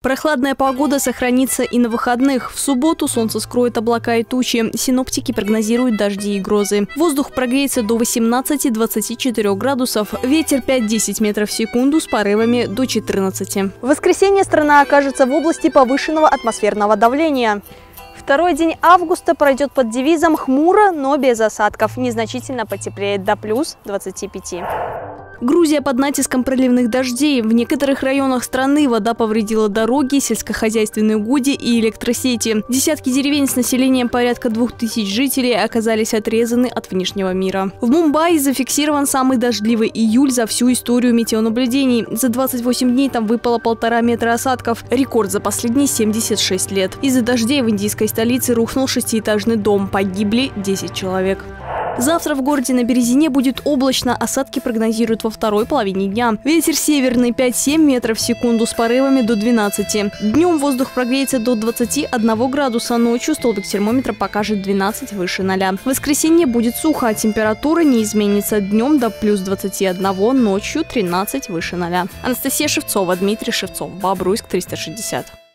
Прохладная погода сохранится и на выходных. В субботу солнце скроет облака и тучи. Синоптики прогнозируют дожди и грозы. Воздух прогреется до 18-24 градусов. Ветер 5-10 метров в секунду с порывами до 14. В воскресенье страна окажется в области повышенного атмосферного давления. Второй день августа пройдет под девизом «Хмуро, но без осадков». Незначительно потеплеет до плюс 25. Грузия под натиском проливных дождей. В некоторых районах страны вода повредила дороги, сельскохозяйственные угодья и электросети. Десятки деревень с населением порядка 2000 жителей оказались отрезаны от внешнего мира. В Мумбаи зафиксирован самый дождливый июль за всю историю метеонаблюдений. За 28 дней там выпало 1,5 метра осадков. Рекорд за последние 76 лет. Из-за дождей в индийской столице рухнул 6-этажный дом. Погибли 10 человек. Завтра в городе на Березине будет облачно, осадки прогнозируют во второй половине дня. Ветер северный 5-7 метров в секунду с порывами до 12. Днем воздух прогреется до 21 градуса, ночью столбик термометра покажет 12 выше 0. В воскресенье будет сухо, а температура не изменится. Днем до плюс 21, ночью 13 выше 0. Анастасия Шевцова, Дмитрий Шевцов, Бобруйск, 360.